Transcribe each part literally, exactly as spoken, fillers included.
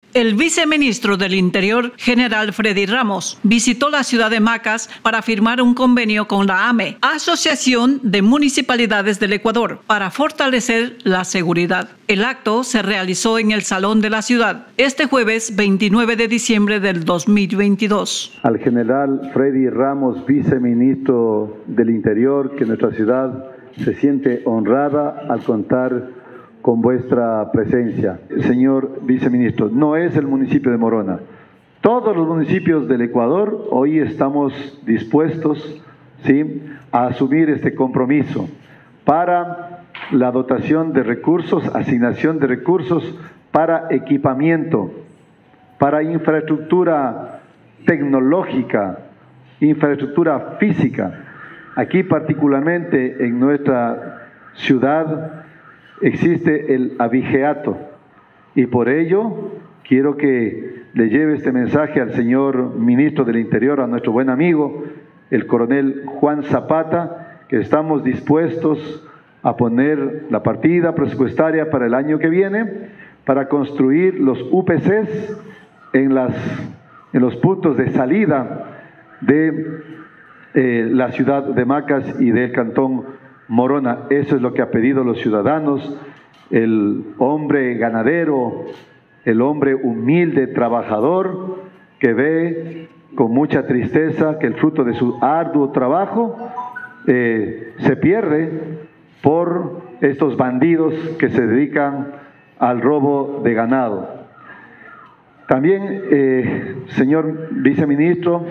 El viceministro del Interior, general Freddy Ramos, visitó la ciudad de Macas para firmar un convenio con la A M E, Asociación de Municipalidades del Ecuador, para fortalecer la seguridad. El acto se realizó en el Salón de la Ciudad este jueves veintinueve de diciembre del dos mil veintidós. Al general Freddy Ramos, viceministro del Interior, que nuestra ciudad se siente honrada al contar con vuestra presencia. Señor viceministro, no es el municipio de Morona. Todos los municipios del Ecuador hoy estamos dispuestos, ¿sí?, a asumir este compromiso para la dotación de recursos, asignación de recursos para equipamiento, para infraestructura tecnológica, infraestructura física. Aquí particularmente en nuestra ciudad existe el abigeato y por ello quiero que le lleve este mensaje al señor ministro del Interior, a nuestro buen amigo, el coronel Juan Zapata, que estamos dispuestos a poner la partida presupuestaria para el año que viene para construir los U P Cs en, las, en los puntos de salida de eh, la ciudad de Macas y del cantón Morona. Eso es lo que ha pedido los ciudadanos, el hombre ganadero, el hombre humilde, trabajador, que ve con mucha tristeza que el fruto de su arduo trabajo eh, se pierde por estos bandidos que se dedican al robo de ganado. También, eh, señor viceministro,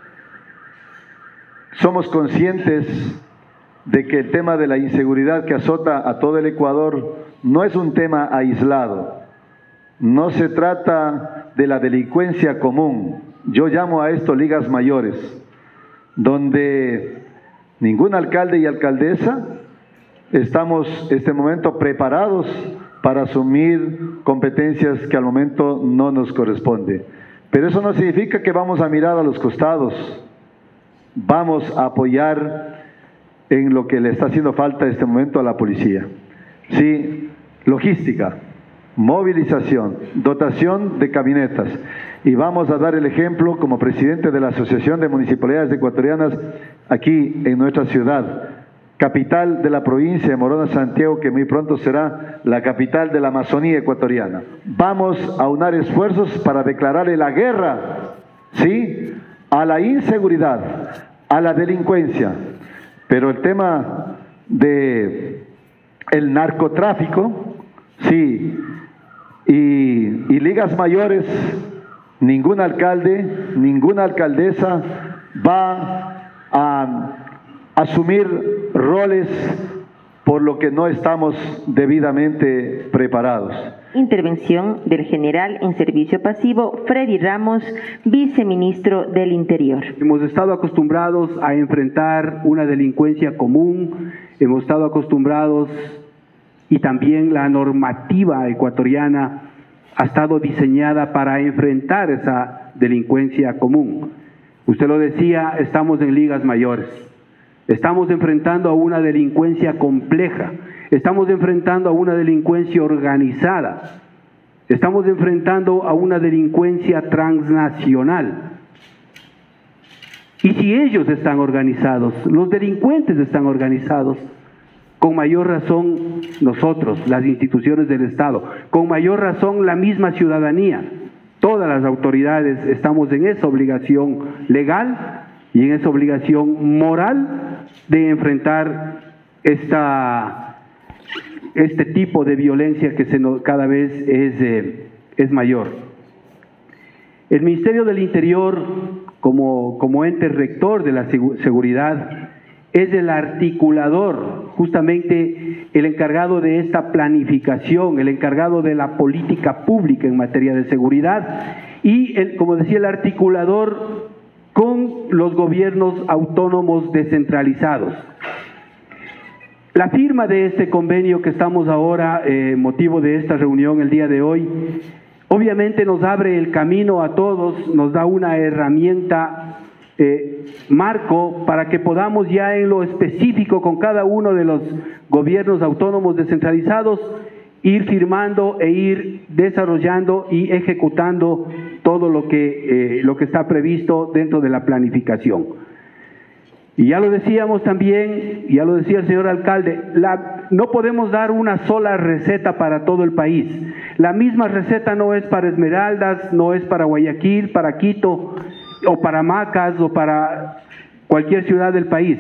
somos conscientes de que el tema de la inseguridad que azota a todo el Ecuador no es un tema aislado. No se trata de la delincuencia común. Yo llamo a esto ligas mayores, donde ningún alcalde y alcaldesa estamos en este momento preparados para asumir competencias que al momento no nos corresponde. Pero eso no significa que vamos a mirar a los costados. Vamos a apoyar en lo que le está haciendo falta en este momento a la policía. Sí, logística, movilización, dotación de camionetas. Y vamos a dar el ejemplo como presidente de la Asociación de Municipalidades Ecuatorianas aquí en nuestra ciudad, capital de la provincia de Morona, Santiago, que muy pronto será la capital de la Amazonía ecuatoriana. Vamos a unar esfuerzos para declararle la guerra, ¿sí?, a la inseguridad, a la delincuencia. Pero el tema de el narcotráfico, sí, y, y ligas mayores, ningún alcalde, ninguna alcaldesa va a asumir roles por lo que no estamos debidamente preparados. Intervención del general en servicio pasivo Freddy Ramos, viceministro del Interior. Hemos estado acostumbrados a enfrentar una delincuencia común, hemos estado acostumbrados y también la normativa ecuatoriana ha estado diseñada para enfrentar esa delincuencia común. Usted lo decía, estamos en ligas mayores. Estamos enfrentando a una delincuencia compleja, estamos enfrentando a una delincuencia organizada, estamos enfrentando a una delincuencia transnacional. Y si ellos están organizados, los delincuentes están organizados, con mayor razón nosotros, las instituciones del Estado, con mayor razón la misma ciudadanía, todas las autoridades estamos en esa obligación legal y en esa obligación moral de enfrentar esta, este tipo de violencia que se nos, cada vez es, eh, es mayor. El Ministerio del Interior, como, como ente rector de la seguridad, es el articulador, justamente el encargado de esta planificación, el encargado de la política pública en materia de seguridad y, el, como decía, el articulador con los gobiernos autónomos descentralizados. La firma de este convenio que estamos ahora, eh, motivo de esta reunión el día de hoy, obviamente nos abre el camino a todos, nos da una herramienta eh, marco para que podamos ya en lo específico con cada uno de los gobiernos autónomos descentralizados ir firmando e ir desarrollando y ejecutando todo lo que, eh, lo que está previsto dentro de la planificación. Y ya lo decíamos también, ya lo decía el señor alcalde, la, no podemos dar una sola receta para todo el país. La misma receta no es para Esmeraldas, no es para Guayaquil, para Quito, o para Macas, o para cualquier ciudad del país.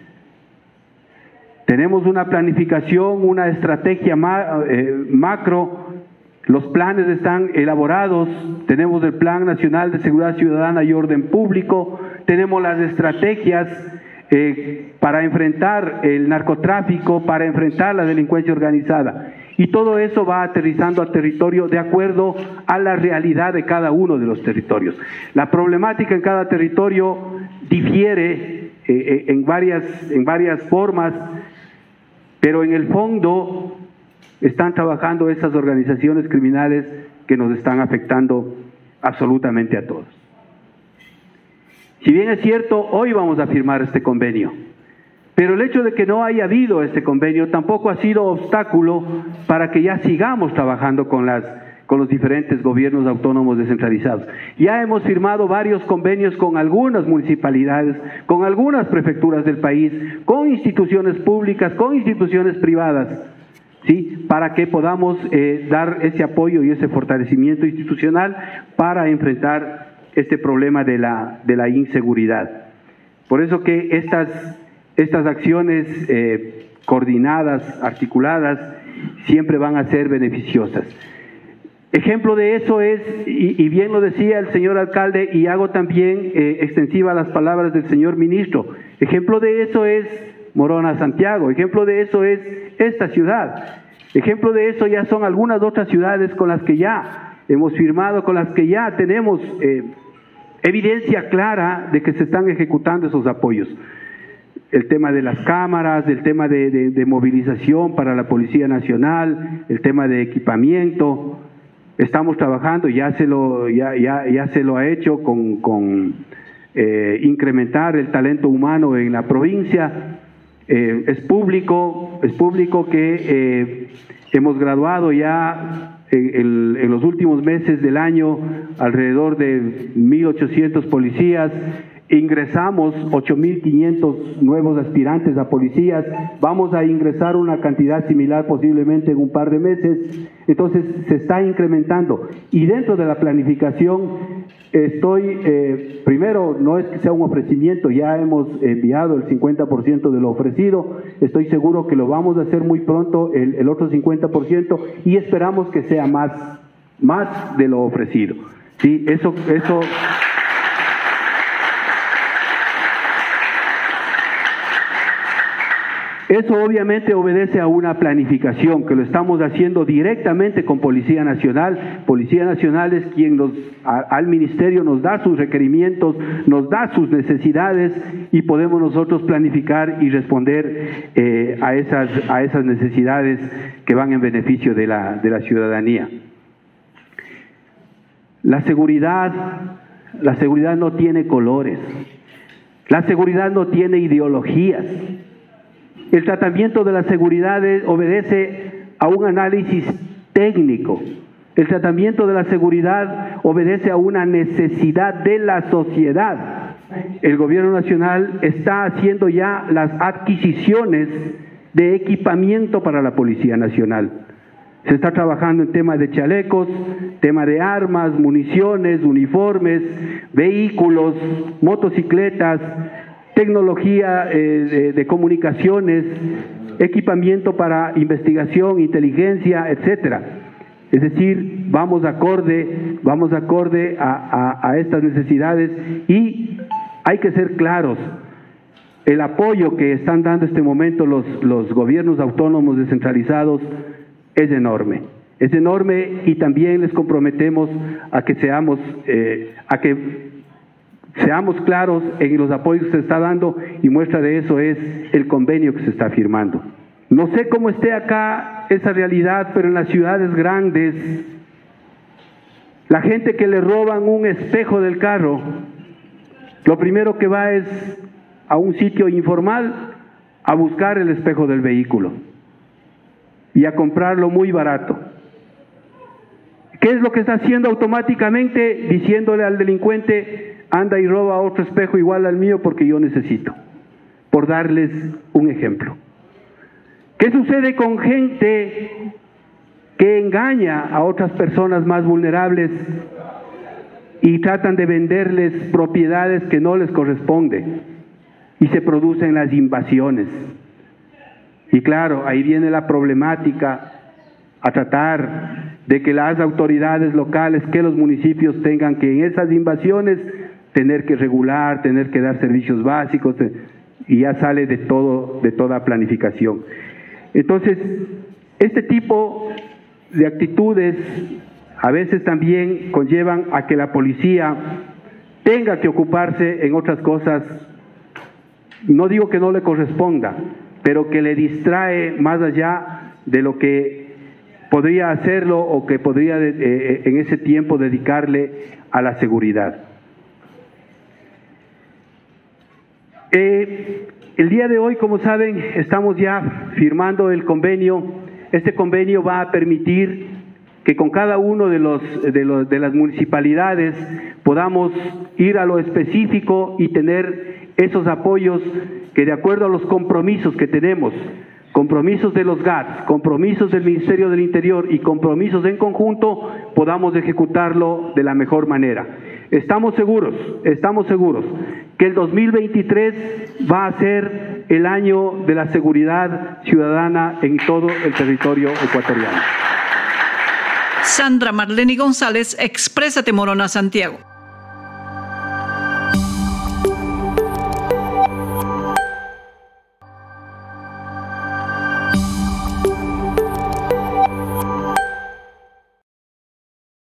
Tenemos una planificación, una estrategia ma, eh, macro, los planes están elaborados, tenemos el Plan Nacional de Seguridad Ciudadana y Orden Público, tenemos las estrategias eh, para enfrentar el narcotráfico, para enfrentar la delincuencia organizada. Y todo eso va aterrizando al territorio de acuerdo a la realidad de cada uno de los territorios. La problemática en cada territorio difiere eh, en, varias, en varias formas, pero en el fondo están trabajando esas organizaciones criminales que nos están afectando absolutamente a todos. Si bien es cierto, hoy vamos a firmar este convenio, pero el hecho de que no haya habido este convenio tampoco ha sido obstáculo para que ya sigamos trabajando con, las, con los diferentes gobiernos autónomos descentralizados. Ya hemos firmado varios convenios con algunas municipalidades, con algunas prefecturas del país, con instituciones públicas, con instituciones privadas, ¿sí? Para que podamos eh, dar ese apoyo y ese fortalecimiento institucional para enfrentar este problema de la, de la inseguridad. Por eso que estas, estas acciones eh, coordinadas, articuladas, siempre van a ser beneficiosas. Ejemplo de eso es, y, y bien lo decía el señor alcalde, y hago también eh, extensiva las palabras del señor ministro, ejemplo de eso es Morona, Santiago, ejemplo de eso es esta ciudad, ejemplo de eso ya son algunas otras ciudades con las que ya hemos firmado, con las que ya tenemos eh, evidencia clara de que se están ejecutando esos apoyos. El tema de las cámaras, el tema de, de, de movilización para la Policía Nacional, el tema de equipamiento, estamos trabajando, ya se lo, ya, ya, ya se lo ha hecho con, con eh, incrementar el talento humano en la provincia. Eh, es público, es público que eh, hemos graduado ya en, en, en los últimos meses del año alrededor de mil ochocientos policías. Ingresamos ocho mil quinientos nuevos aspirantes a policías, vamos a ingresar una cantidad similar posiblemente en un par de meses, entonces se está incrementando. Y dentro de la planificación estoy, eh, primero, no es que sea un ofrecimiento, ya hemos enviado el cincuenta por ciento de lo ofrecido, estoy seguro que lo vamos a hacer muy pronto, el, el otro cincuenta por ciento, y esperamos que sea más, más de lo ofrecido. Sí, eso, eso. Eso obviamente obedece a una planificación que lo estamos haciendo directamente con Policía Nacional. Policía Nacional es quien nos, a, al Ministerio nos da sus requerimientos, nos da sus necesidades y podemos nosotros planificar y responder eh, a, esas, a esas necesidades que van en beneficio de la, de la ciudadanía. La seguridad, la seguridad no tiene colores, la seguridad no tiene ideologías. El tratamiento de la seguridad obedece a un análisis técnico. El tratamiento de la seguridad obedece a una necesidad de la sociedad. El gobierno nacional está haciendo ya las adquisiciones de equipamiento para la Policía Nacional. Se está trabajando en temas de chalecos, tema de armas, municiones, uniformes, vehículos, motocicletas, tecnología eh, de, de comunicaciones, equipamiento para investigación, inteligencia, etcétera. Es decir, vamos acorde, vamos acorde a, a, a estas necesidades y hay que ser claros. El apoyo que están dando en este momento los, los gobiernos autónomos descentralizados es enorme. Es enorme y también les comprometemos a que seamos, eh, a que Seamos claros en los apoyos que se está dando y muestra de eso es el convenio que se está firmando. No sé cómo esté acá esa realidad, pero en las ciudades grandes, la gente que le roban un espejo del carro, lo primero que va es a un sitio informal a buscar el espejo del vehículo. y a comprarlo muy barato. ¿Qué es lo que está haciendo automáticamente? Diciéndole al delincuente, anda y roba otro espejo igual al mío porque yo necesito, por darles un ejemplo. ¿Qué sucede con gente que engaña a otras personas más vulnerables y tratan de venderles propiedades que no les corresponden y se producen las invasiones? Y claro, ahí viene la problemática a tratar de que las autoridades locales, que los municipios tengan que en esas invasiones tener que regular, tener que dar servicios básicos, y ya sale de todo, de toda planificación. Entonces, este tipo de actitudes a veces también conllevan a que la policía tenga que ocuparse en otras cosas, no digo que no le corresponda, pero que le distrae más allá de lo que podría hacerlo o que podría eh, en ese tiempo dedicarle a la seguridad. Eh, el día de hoy, como saben, estamos ya firmando el convenio. Este convenio va a permitir que con cada uno de los, de los de las municipalidades podamos ir a lo específico y tener esos apoyos que, de acuerdo a los compromisos que tenemos, compromisos de los G A T S, compromisos del Ministerio del Interior y compromisos en conjunto, podamos ejecutarlo de la mejor manera. Estamos seguros, estamos seguros que el dos mil veintitrés va a ser el año de la seguridad ciudadana en todo el territorio ecuatoriano. Sandra Marlene González, Exprésate Morona, Santiago.